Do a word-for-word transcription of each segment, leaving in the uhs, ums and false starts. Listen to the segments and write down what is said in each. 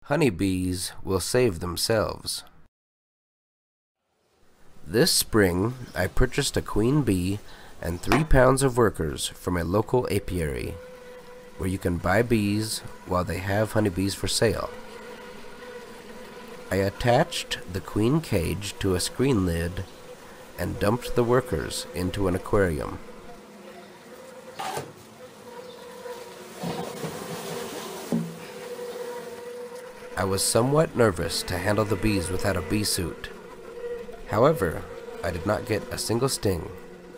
honeybees will save themselves. This spring, I purchased a queen bee and three pounds of workers from a local apiary, where you can buy bees while they have honeybees for sale. I attached the queen cage to a screen lid and dumped the workers into an aquarium. I was somewhat nervous to handle the bees without a bee suit. However, I did not get a single sting.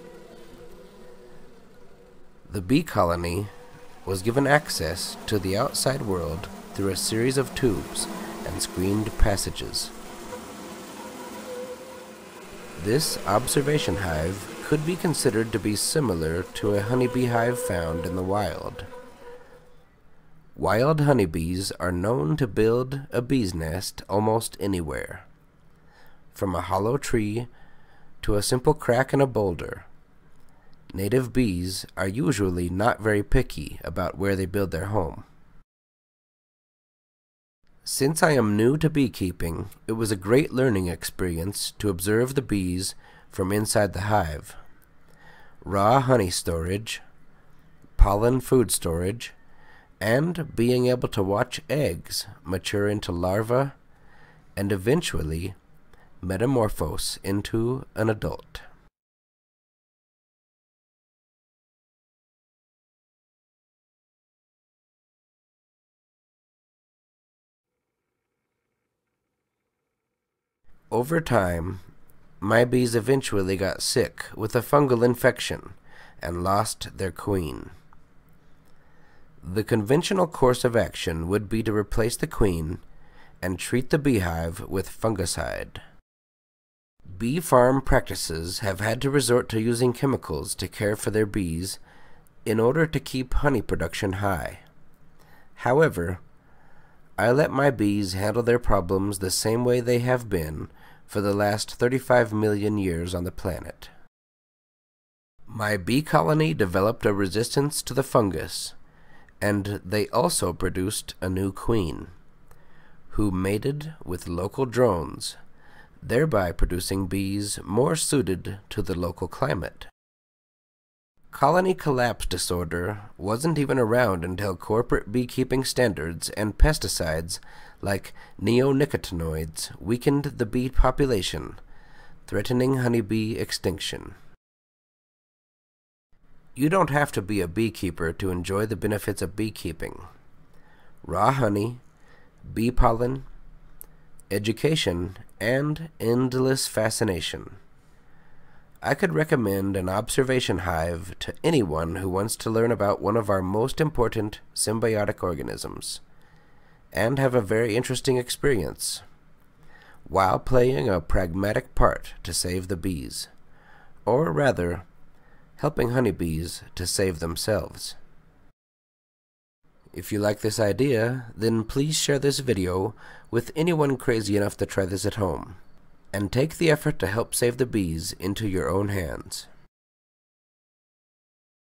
The bee colony was given access to the outside world through a series of tubes and screened passages. This observation hive could be considered to be similar to a honeybee hive found in the wild. Wild honeybees are known to build a bee's nest almost anywhere, from a hollow tree to a simple crack in a boulder. Native bees are usually not very picky about where they build their home. Since I am new to beekeeping, it was a great learning experience to observe the bees from inside the hive. Raw honey storage, pollen food storage, and being able to watch eggs mature into larvae and eventually metamorphose into an adult. Over time, my bees eventually got sick with a fungal infection and lost their queen. The conventional course of action would be to replace the queen and treat the beehive with fungicide. Bee farm practices have had to resort to using chemicals to care for their bees in order to keep honey production high. However, I let my bees handle their problems the same way they have been for the last thirty-five million years on the planet. My bee colony developed a resistance to the fungus, and they also produced a new queen, who mated with local drones, thereby producing bees more suited to the local climate. Colony collapse disorder wasn't even around until corporate beekeeping standards and pesticides like neonicotinoids weakened the bee population, threatening honeybee extinction. You don't have to be a beekeeper to enjoy the benefits of beekeeping. Raw honey, bee pollen, education, and endless fascination. I could recommend an observation hive to anyone who wants to learn about one of our most important symbiotic organisms and have a very interesting experience, while playing a pragmatic part to save the bees, or rather, helping honeybees to save themselves. If you like this idea, then please share this video with anyone crazy enough to try this at home, and take the effort to help save the bees into your own hands.